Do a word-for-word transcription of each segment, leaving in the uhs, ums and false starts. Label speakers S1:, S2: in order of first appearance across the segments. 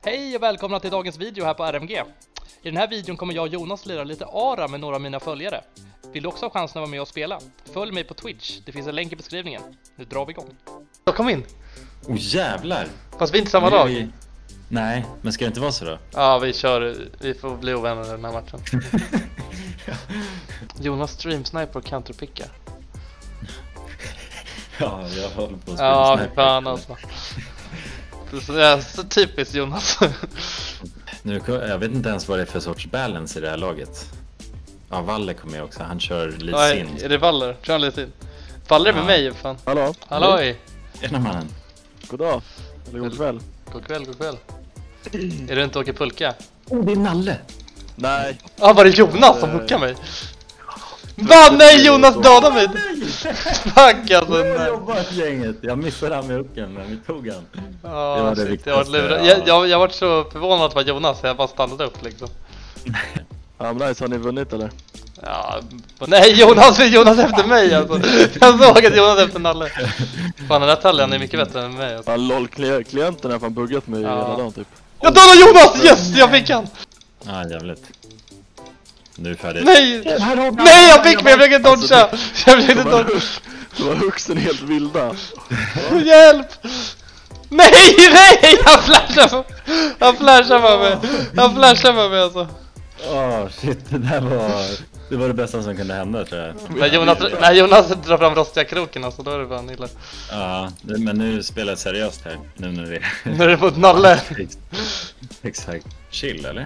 S1: Hej och välkomna till dagens video här på R M G. I den här videon kommer jag och Jonas lira lite Ara med några av mina följare. Vill du också ha chansen att vara med och spela? Följ mig på Twitch, det finns en länk i beskrivningen. Nu drar vi igång. Så kom in!
S2: Åh oh, jävlar!
S1: Fast vi är inte samma lag.
S2: Vi... Nej, men ska det inte vara så då?
S1: Ja, vi kör, vi får bli ovänner den här matchen. Jonas stream sniper och counterpickar.
S2: Ja, jag håller på att spela
S1: Ja,
S2: sniper.
S1: fan alltså. Det är så typiskt Jonas.
S2: Nu, jag vet inte ens vad det är för sorts balance i det här laget. Ja, Valle kommer med också, han kör lite
S1: Nej,
S2: sin.
S1: är det Valler? Kör han lite sin? Faller det med
S2: Ja.
S1: mig fan?
S3: Hallå?
S1: Halloj!
S2: Ena mannen.
S3: God dag. Eller god kväll.
S1: God kväll, god kväll. Är du inte åker pulka?
S2: Oh, det är Nalle!
S3: Nej.
S1: Ja, ah, var det Jonas som hookade mig? Va? Nej, Jonas dödade mig! Fuck alltså,
S2: Jag
S1: nej.
S2: jobbat gänget, jag missade han med hooken, men vi tog han.
S1: Ja,
S2: Det var det
S1: shit,
S2: viktigaste.
S1: jag var lurad. Jag, jag, jag var så förvånad att det var Jonas, så jag bara stannade upp liksom.
S3: Ja, men nice, har ni vunnit eller?
S1: Ja, nej Jonas, Jonas efter mig alltså. Jag såg att Jonas efter Nalle. Fan, den där tallen är mycket bättre än mig alltså.
S3: Fan lol, kli- klienten har fan buggat mig
S1: Ja.
S3: hela dagen typ.
S1: Jag dödade Jonas! Yes, jag fick han!
S2: Ja, jävligt. Nu är färdigt.
S1: Nej! Nej, jag fick mig, jag försökte dodga! Jag försökte
S3: De var,
S1: dodga!
S3: de var huxen helt vilda.
S1: Hjälp! Nej, nej! Han flashar på Han flashar på mig! Han flashar på mig alltså.
S2: Åh, oh, shit, det där var... Det var det bästa som kunde hända, tror jag.
S1: När Jonas, när Jonas drar fram rostiga kroken alltså, då är det fan illa.
S2: Ja, det- men nu spelar jag seriöst här. Nu när det är...
S1: Nu är det mot Nalle.
S2: Exakt. Chill, eller?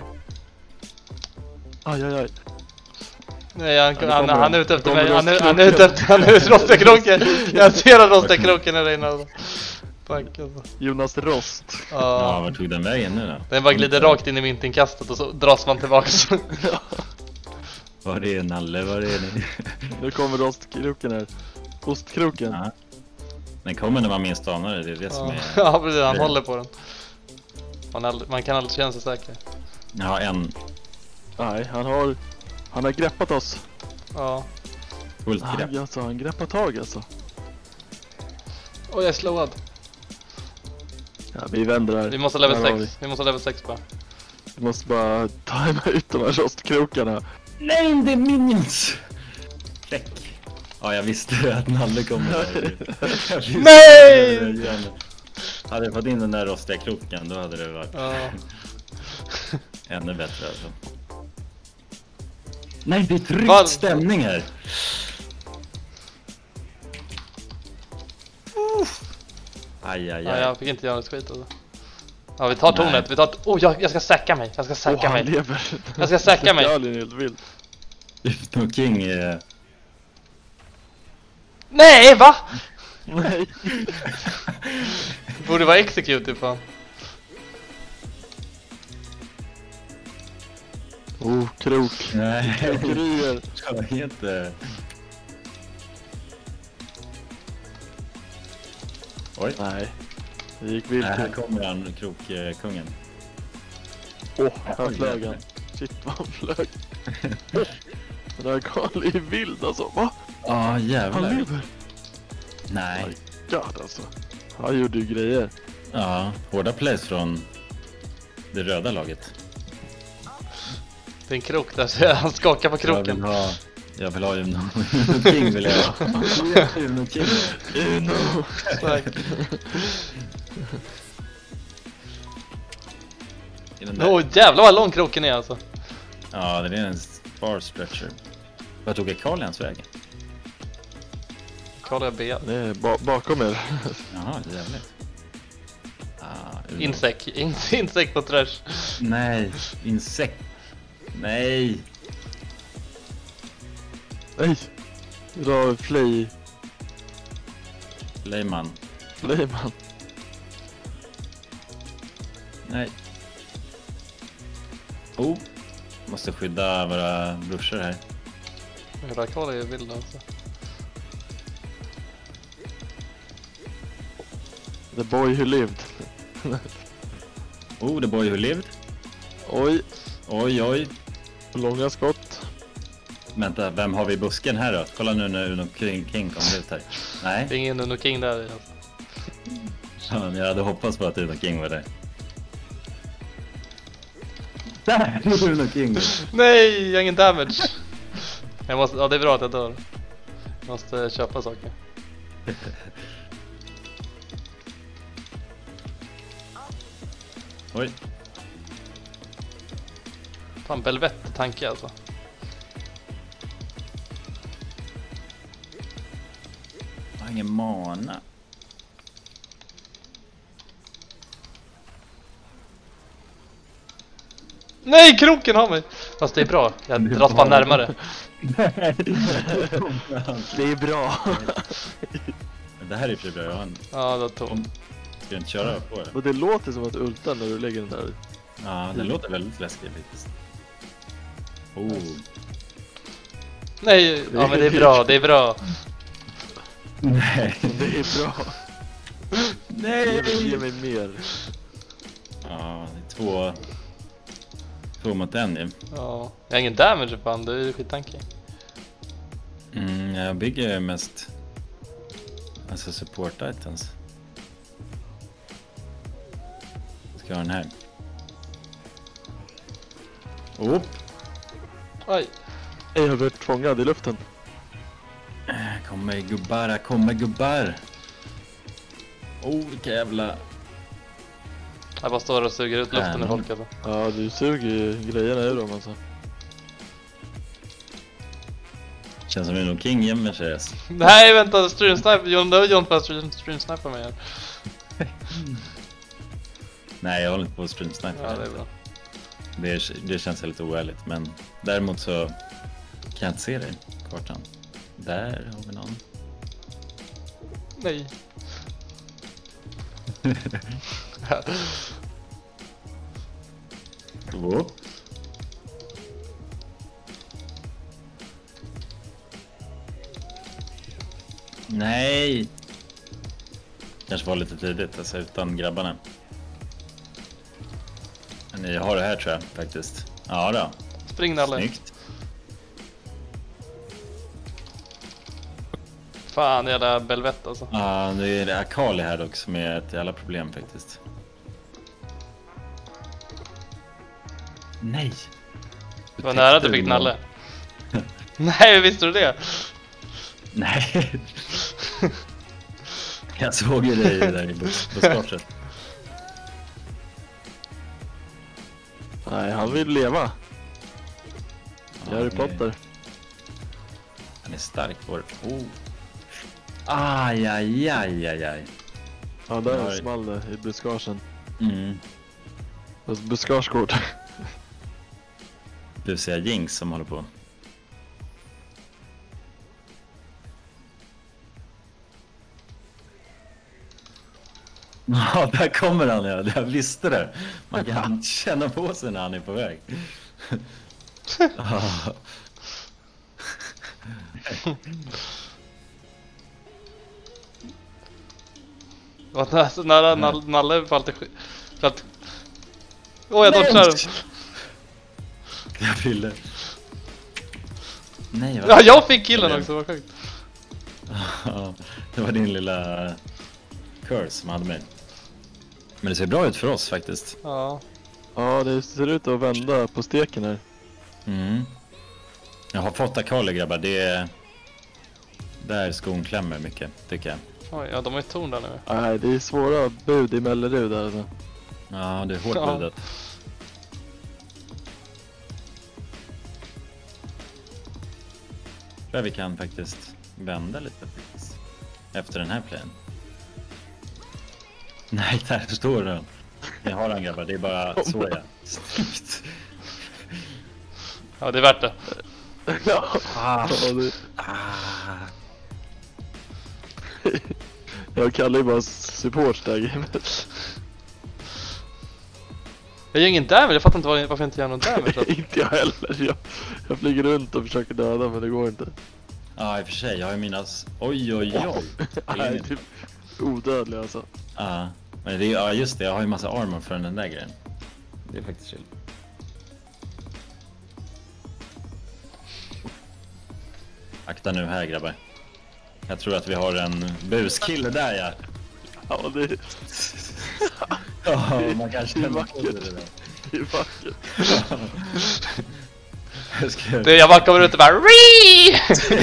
S3: Aj, aj, aj.
S1: Nej, han,
S3: Ja, det
S1: han,
S3: kommer-
S1: han är ute efter
S3: det
S1: mig.
S3: kommer
S1: Han är,
S3: rostiga
S1: han är ute efter, han är ute rostiga kroken. Jag ser den rostiga kroken där inne alltså. Fuck alltså.
S3: Jonas Rost.
S2: Ja,
S1: Ja.
S2: var tog den vägen nu då?
S1: Den bara glider rakt in i myntinkastet och så dras man tillbaks.
S2: Var är Nalle? Var är ni?
S3: Nu kommer rostkroken här. Ostkroken.
S2: Ja. Den kommer när man minst anar det, det är det som
S1: Ja,
S2: är...
S1: ja precis, han
S2: det.
S1: håller på den. Man, aldrig, man kan aldrig känna sig säker.
S2: Ja, en
S3: Nej, han har... Han har greppat oss.
S1: Ja.
S2: fullt grepp.
S3: Aj, alltså, han greppar tag alltså.
S1: Oj, jag är slowad.
S3: Ja, vi vänder här.
S1: Vi måste level
S3: Här har
S1: sex. Vi måste level sex bara.
S3: Vi måste bara tajma ut de här rostkrokarna.
S2: Nej, det är minions! Fläck. Ja, jag visste att Nalle kommer där. Jag visste
S1: Nej!
S2: det. Hade jag fått in den där rostiga kroken, då hade det varit
S1: Ja.
S2: ännu bättre alltså. Nej, det är tryckt
S1: Var-
S2: stämning här. Aj, aj, aj.
S1: Ja, jag fick inte göra ett skit alltså. Ja, vi tar tornet.
S2: Nej.
S1: Vi tar... Oh, jag, jag ska säcka mig. Jag ska
S3: Åh,
S1: säcka
S3: han
S1: mig.
S3: lever.
S1: Jag ska säcka mig.
S3: Skalien är helt vild.
S2: Hypno King är...
S1: Nej, va?
S3: Nej.
S1: Borde vara execute fan.
S3: Oh, krok.
S2: Nej,
S3: Krokerier.
S2: jag vet inte. Oj.
S3: Nej. Det gick vilt
S2: Nej, här
S3: till.
S2: kommer han, krokkungen.
S3: Åh, oh, här flög han. Shit vad han flög. Den där Karl är vild alltså. Va?
S2: Ja, ah,
S3: Han
S2: jävlar.
S3: lever.
S2: Nej.
S3: God alltså. Han gjorde ju grejer.
S2: Ja, hårda plays från det röda laget.
S1: Det är en krok där, så han skakar på
S2: Jag
S1: kroken.
S2: vill ha... Jag vill ha Uno King, vill jag ha. Uno King.
S3: Uno.
S1: Tack.
S2: I den där.
S1: Åh, jävlar vad lång kroken är alltså.
S2: Ja, det är en far stretcher. Vad tog jag Karlians vägen?
S1: Kolla jag B.
S3: Det är ba bakom er.
S2: Jaha, jävligt. Ah, Uno.
S1: Insek. In insekt på trash.
S2: Nej, insekt. Nej.
S3: Nej. Idag är Flay.
S2: Leyman.
S3: Flayman.
S2: Nej. Oh. Måste skydda våra brorsor här.
S1: Hela Kolla är vild alltså.
S3: The boy who lived.
S2: Oh, the boy who lived.
S3: Oj.
S2: Oj, oj.
S3: Långa skott.
S2: Vänta, vem har vi i busken här då? Kolla nu när Uno King, King kommer ut här. Nej,
S1: Det är ingen Uno King där alltså.
S2: ja, jag hade hoppats på att Uno King var där. Där är Bruno King.
S1: Nej, jag har ingen damage. Jag måste, ja det är bra att jag dör. Jag måste köpa saker.
S2: Oj.
S1: Fan, Belvette tanke alltså.
S2: Jag har ingen mana.
S1: Nej, kroken har mig. Fast det är bra. Jag dras bara närmare.
S3: Det är bra.
S2: Det här är för bra. Jag har en...
S1: Ja, då tog.
S2: Ska jag inte köra på det?
S3: Och det låter som att ulta när du lägger den där.
S2: Ja, det låter väldigt läskigt faktiskt. Oh.
S1: Nej, ja men det är bra, det är bra.
S2: Nej.
S3: Det är bra.
S2: Nej.
S3: Ge, ge mig mer.
S2: Ja, det är två... Två mot en ju.
S1: Ja, jag har ingen damage fan, det är skittanke.
S2: Mm, jag bygger mest... Alltså support items. Ska jag ha den här. Oh.
S1: Oj.
S3: Jag har varit fångad i luften.
S2: Kommer gubbar, kommer gubbar. Oh, vilka jävla...
S1: Jag bara står och suger ut luften i folk alltså.
S3: Ja, du suger ju grejerna ur dem alltså.
S2: Känns som det är nog King gömmer sig.
S1: Nej, vänta, stream sniper. John, det var John på stream, stream sniper mig här.
S2: Nej, jag håller inte på att stream sniper.
S1: Ja, det är bra.
S2: Det, är, det känns lite oärligt, men däremot så kan jag inte se dig på kartan. Där har vi någon.
S1: Nej.
S2: Oh. Nej. Kanske var lite tidigt, alltså utan grabbarna. Men ni har det här tror jag faktiskt. Ja då.
S1: Spring Nalle.
S2: Snyggt.
S1: Fan, jävla Belvette alltså.
S2: Ja, det är det Akali här dock som är ett jävla problem faktiskt. Nej.
S1: Det var nära att du fick Nalle. Nej, visste du det?
S2: Nej. Jag såg ju dig där i bus buskaget.
S3: Nej, han vill leva.
S2: Ja,
S3: Harry
S2: han är-
S3: Potter.
S2: Han är stark vår. Oh. Aj, aj, aj, aj, aj.
S3: Ja, där
S2: Oj.
S3: small det i buskagen.
S2: Mm.
S3: Fast buskagekort.
S2: Du ser Jinx som håller på. Ja, där kommer han. Ja. Jag visste det. Man kan känna på sig när han är på väg. Ah.
S1: Det var så nära Nalle, Nalle för alltid skit. För att... Åh, jag dodgar.
S2: Jag ville... Nej, vad...
S1: Ja, jag fick killen också, vad sjukt.
S2: Ja, det var din lilla curse som hade mig. Men det ser bra ut för oss faktiskt.
S1: Ja.
S3: Ja, det ser ut att vända på steken här.
S2: Mm. Jag har fått Akali grabbar, det är... Där skon klämmer mycket, tycker jag.
S1: Oj, ja, de har ju torn där nu.
S3: Nej, det är svåra bud i Mellerud där alltså.
S2: Ja, det är hårt
S1: Ja.
S2: budet. Jag tror vi kan faktiskt vända lite faktiskt. Efter den här playen. Nej, där står den. Jag har den grabbar, det är bara så jag. Snyggt.
S1: Ja, det är värt det.
S3: Ja,
S2: Ah.
S3: ja, det...
S2: Ah.
S3: Jag kallar ju bara support där gamet.
S1: Jag gör ingen damage, jag fattar inte varför jag inte gör någon damage.
S3: Inte jag heller. Jag, jag flyger runt och försöker döda men det går inte.
S2: Ja, i och för sig, jag har ju mina... Oj, oj, oj.
S3: Nej,
S2: Ingen-
S3: typ odödlig alltså.
S2: Ja, men det är, ja just det, jag har ju massa armor för den där grejen. Det är faktiskt chill. Akta nu här grabbar. Jag tror att vi har en buskille där ja.
S3: Ja, det...
S2: Ja, man kanske
S3: Det är
S2: känner på
S3: vackert.
S2: det där.
S3: Det är vackert.
S2: Jag ska...
S1: Det, jag bara kommer ut och bara Rii!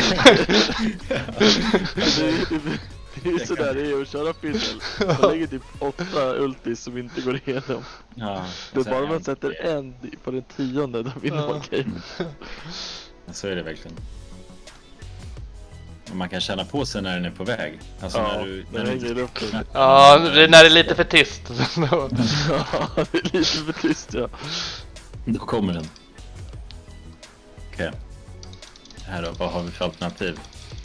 S3: Det är, det är sådär det är att köra fiddle. Man lägger typ åtta ultis som inte går igenom.
S2: Ja,
S3: Det är bara man sätter en på den tionde, då vinner man game.
S2: Så är det verkligen. Och man kan känna på sig när den är på väg. Alltså
S3: Ja,
S2: när du...
S3: den
S2: När
S3: hänger
S2: du...
S3: upp lite.
S1: Ja, det- när det är lite för tyst.
S3: Ja, det är lite för tyst, ja.
S2: Då kommer den. Okej. Här då, vad har vi för alternativ?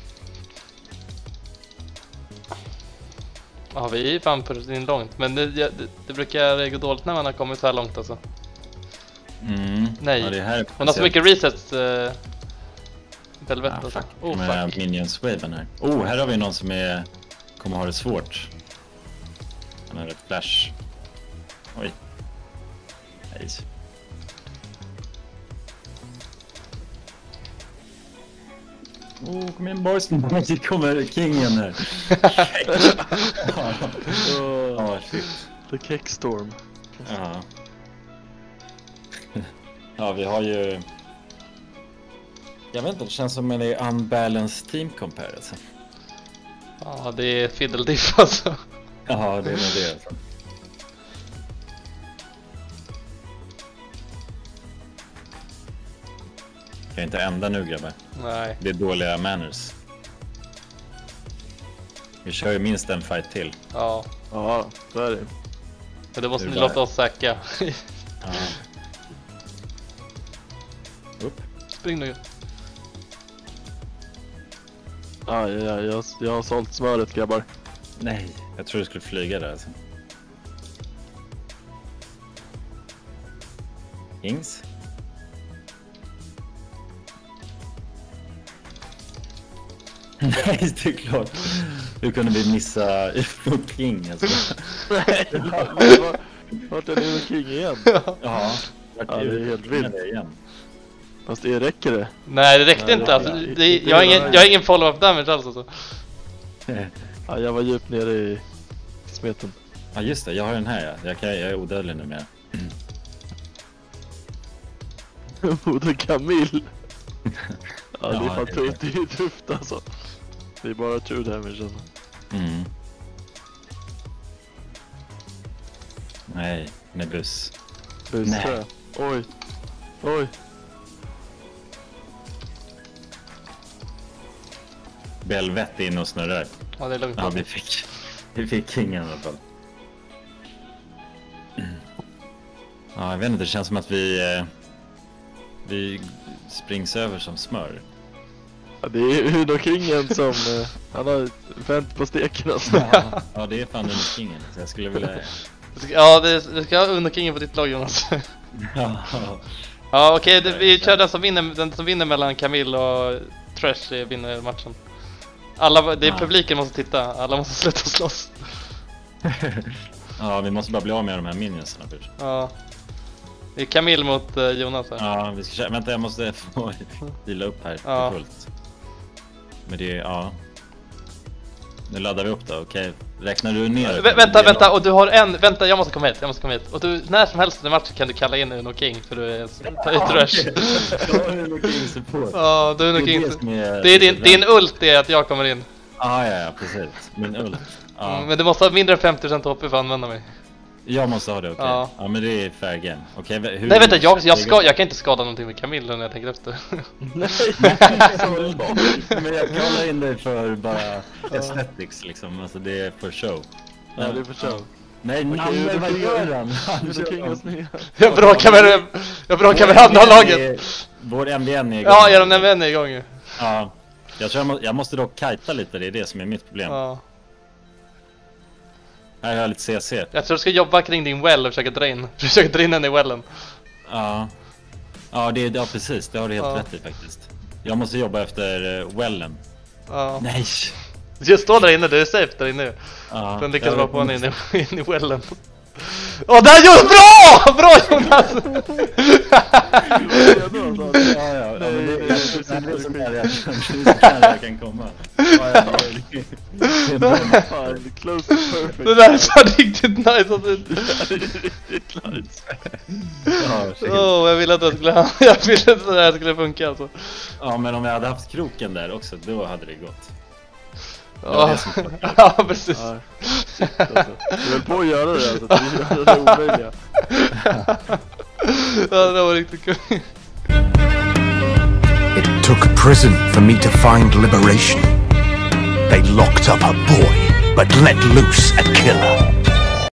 S1: Ja, vi är ju fan på in långt. Men det, det, det brukar gå dåligt när man har kommit så här långt alltså.
S2: Mm.
S1: Nej.
S2: Ja, det här är
S1: Hon har så mycket resets. Uh, Velvet
S2: Ah,
S1: alltså.
S2: fuck.
S1: Oh,
S2: Med
S1: fuck.
S2: minions-waven här. Oh, här har vi någon som är... kommer ha det svårt. Han har ett flash. Oj. Nej. Oh, kom igen boys. Det kommer kingen här. Ja, oh, shit.
S3: The Kekstorm.
S2: Ja. Ja, vi har ju... Jag vet inte, det känns som en unbalanced team comparison.
S1: Ja, det är fiddle diff alltså.
S2: Ja, det är nog det alltså. Kan jag inte ända nu grabbar.
S1: Nej.
S2: Det är dåliga manners. Vi kör ju minst en fight till.
S1: Ja.
S3: Ja, så är det.
S1: Men det måste
S2: Det är
S1: ni
S2: bara-
S1: låta oss säkra.
S2: Ja. Upp.
S1: Spring nu.
S3: Ja, ja, ja, jag, jag har sålt smöret grabbar.
S2: Nej. Jag tror du skulle flyga där alltså. Ings. Nej, det är klart. Hur kunde vi missa mot King alltså?
S3: Nej, vart är det King igen?
S2: Ja,
S3: Ja, det är helt vilt.
S2: Det igen.
S3: Fast det räcker det?
S1: Nej, det räckte
S3: Nej,
S1: inte
S3: det-
S1: alltså.
S3: det-
S1: Det,
S3: det-
S1: jag, har ingen,
S3: det-
S1: jag har ingen follow-up damage alls alltså.
S3: Ja, jag var djupt nere i smeten.
S2: Ja just det, jag har den här ja. Jag, kan, jag är odödlig numera.
S3: Moder Camille. Ja, det är
S2: Ja,
S3: fan
S2: det är
S3: tufft, det är tufft alltså. Det är bara true damage alltså.
S2: Mm. Nej, Nebus.
S3: Busse. Oj. Oj.
S2: Belvett in och snurrar.
S1: Ja, det är lugnt.
S2: Ja, vi fick, vi fick kingen i alla fall. Ja, jag vet inte, det känns som att vi, eh, vi springs över som smör.
S3: Ja, det är Uno-kingen som, eh, han har vänt på steken alltså.
S2: Ja, ja det är fan den kingen. Så jag skulle vilja...
S1: Ja, det, vi ska ha under kingen på ditt lag Jonas.
S2: Ja,
S1: Ja, okej, det- vi kör den som vinner, den som vinner mellan Camille och Trash eh, vinner matchen. Alla, det är
S2: Ja.
S1: publiken måste titta, alla måste sluta slåss.
S2: ja, vi måste bara bli av med de här minionsarna först.
S1: Ja. Det är Camille mot eh, Jonas här.
S2: Ja, vi ska köra. Vänta, jag måste få vila upp här
S1: Ja.
S2: till fullt. Men det är, ja. Nu laddar vi upp då, okej. Räknar du ner?
S1: Vä- vänta, vänta, och du har en, vänta jag måste komma hit, jag måste komma hit. Och du, när som helst i matchen kan du kalla in Uno King för du är ta ut Rush.
S2: Ja, Uno King support.
S1: Ja, du är Uno
S2: Det är
S1: King.
S2: det som är-
S1: Det är din, din ult är att jag kommer in.
S2: Ah, ja, ja, precis. Min ult. Ja.
S1: Mm, men du måste ha mindre än femtio procent H P för att använda mig.
S2: Jag måste ha det, okej.
S1: Ja.
S2: Ja. men det är fair game. Okej, hur...
S1: Nej vänta, jag, jag, ska, jag kan inte skada någonting med Camille när jag tänker efter.
S3: Nej, så långt.
S2: Men jag kallar in dig för bara aesthetics liksom. Alltså det är för show.
S3: Ja, det är för show.
S2: Nej,
S3: Okej,
S2: Nalle,
S3: Uno
S2: vad
S3: King-
S2: gör han?
S3: Uno-king oss ner.
S1: Jag bråkar med, jag bråkar med andra laget.
S2: Vår M V N är igång.
S1: Ja, er M V N är igång ju.
S2: Ja. Jag tror jag, må, jag måste dock kajta lite, det är det som är mitt problem.
S1: Ja.
S2: Här har jag lite C C.
S1: Jag tror du ska jobba kring din well och försöka dra in. Försöka dra in den i wellen.
S2: Ja. Ja, det är, ja, precis. Det har du helt
S1: Ja.
S2: rätt i faktiskt. Jag måste jobba efter uh, wellen.
S1: Ja.
S2: Nej.
S1: Just stå där inne, du är safe där inne.
S2: Ja,
S1: Den lyckas
S2: jag
S1: vara
S2: vet
S1: på en
S2: inte.
S1: in i, in i wellen. Åh, där Jonas! Bra! Bra Jonas!
S2: Ja, ja, ja, men det, det, det, det är så nära jag kan- det är så nära jag kan komma. Ja, ja, det är- det är bra.
S3: Fan, close to perfect.
S1: Det där är fan riktigt nice. Alltså.
S3: Det är riktigt nice.
S2: Ja, shit.
S1: Oh, jag ville att det skulle, jag ville att det här skulle funka alltså.
S2: Ja, men om jag hade haft kroken där också, då hade det gått.
S1: Ja, ja precis.
S3: Ja, shit, alltså. Du höll på att göra det alltså, du gör det omöjliga.
S1: Ja, det var riktigt kul.
S4: It took a prison for me to find liberation. They locked up a boy, but let loose a killer.